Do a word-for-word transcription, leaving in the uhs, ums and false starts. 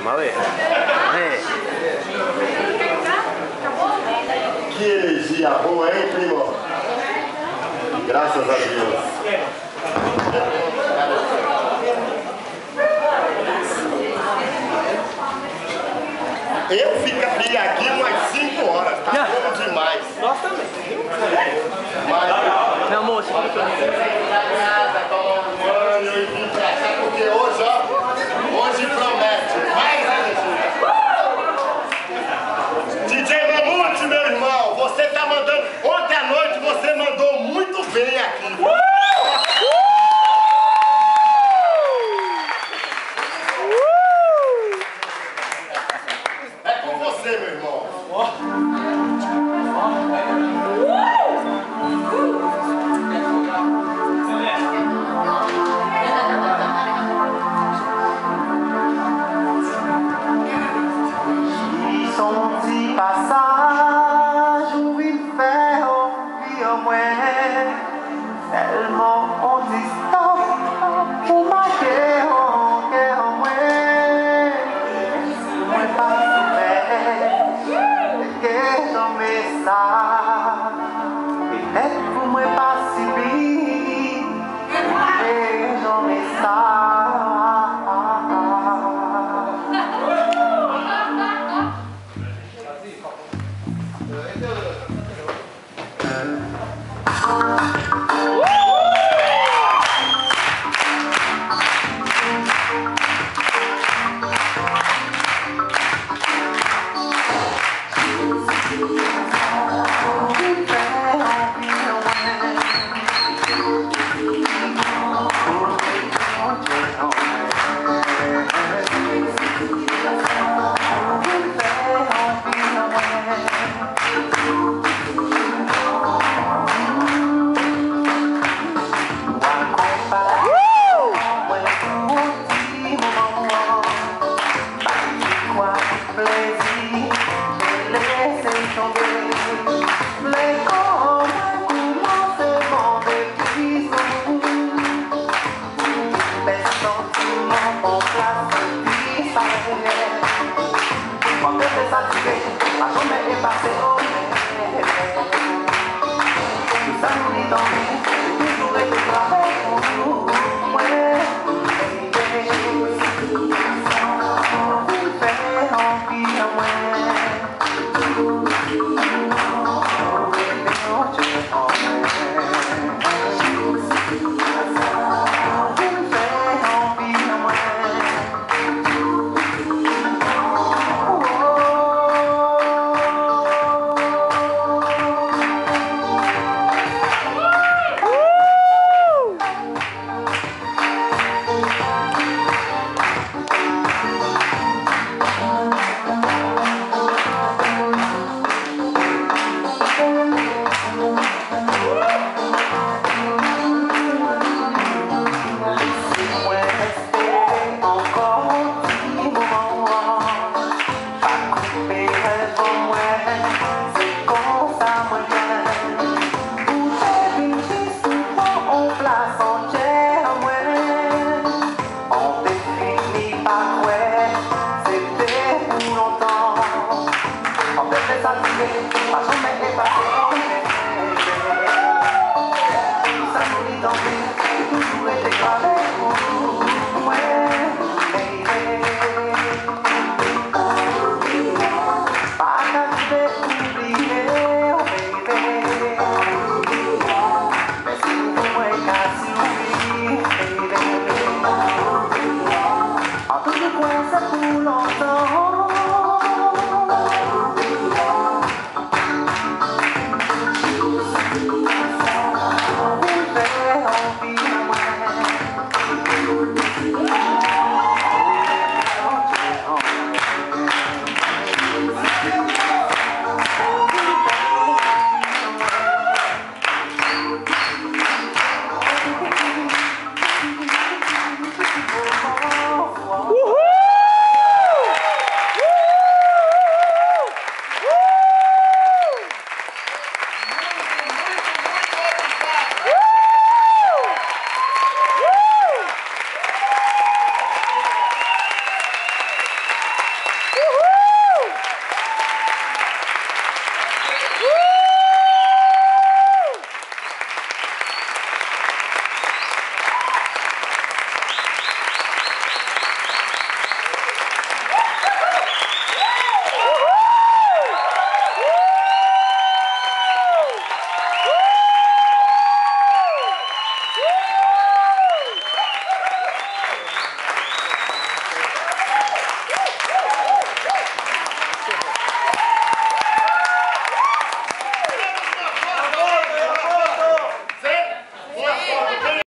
Vamos a ver. É. Que energia boa, hein, primo? Graças a Deus. Eu ficaria aqui umas cinco horas, tá bom demais. Nós também. Mas, meu amor, você fica pra mim. Mano, eu vim pra cá porque hoje, ó, hoje promete mais energia. D J Mamute, meu irmão, você tá mandando, ontem à noite você mandou muito bem aqui. É com você, meu irmão. Tudo com essa pulão.